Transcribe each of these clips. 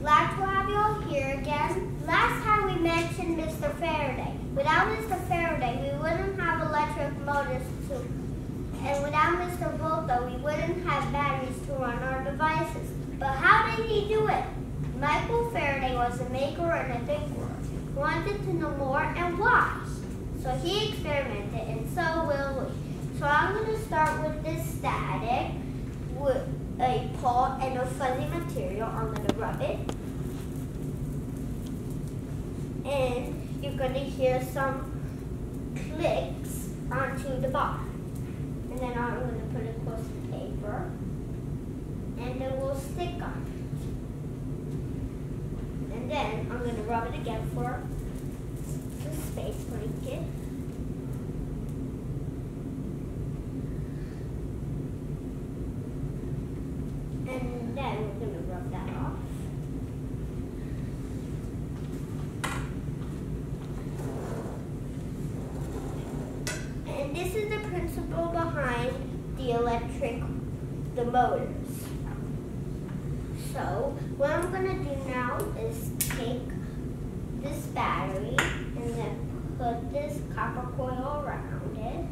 Glad to have you all here again. Last time we mentioned Mr. Faraday. Without Mr. Faraday, we wouldn't have electric motors and without Mr. Volta, we wouldn't have batteries to run our devices. But how did he do it? Michael Faraday was a maker and a thinker. He wanted to know more and why. So he experimented, and so will we. So I'm going to start with this static, with a pole and a fuzzy material. I'm going to rub it. And you're going to hear some clicks onto the bar. And then I'm going to put it close to the paper. And it will stick on it. And then I'm going to rub it again for the space blanket. And then we're going to rub that off. And this is the principle behind the motors. So what I'm going to do now is take this battery and then put this copper coil around it.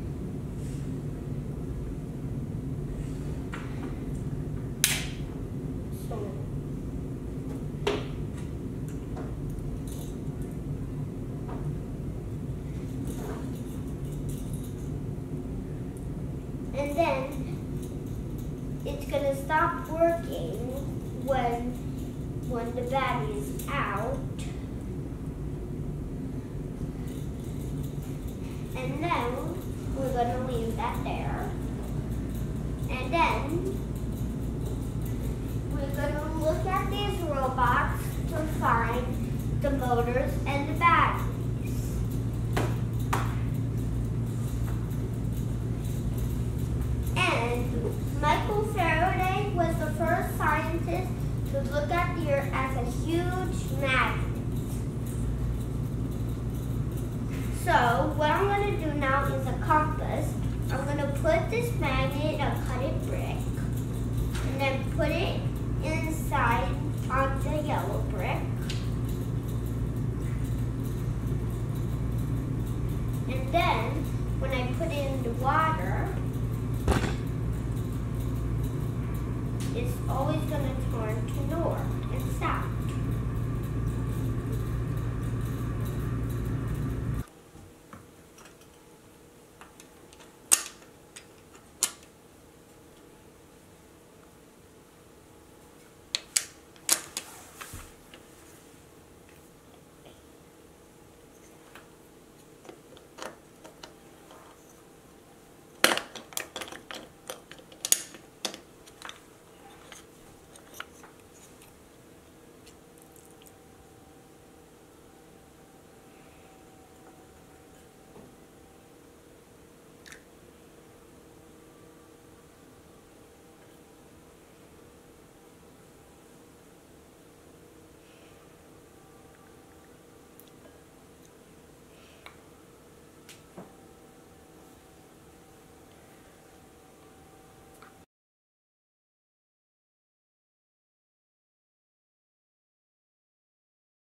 And then it's going to stop working when the battery is out. And then we're going to leave that there. And then we're going to look at these robots to find the motors and the batteries. Michael Faraday was the first scientist to look at the Earth as a huge magnet. So what I'm going to do now is a compass. I'm going to put this magnet in a cutted brick and then put it inside on the yellow brick. And then when I put it in the water, it's always going to turn to north.